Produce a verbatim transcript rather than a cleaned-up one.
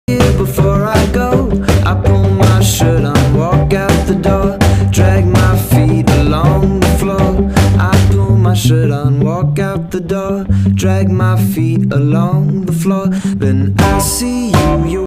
Before I go, I pull my shirt on, walk out the door, drag my feet along the floor. I pull my shirt on, walk out the door, drag my feet along the floor. Then I see you, you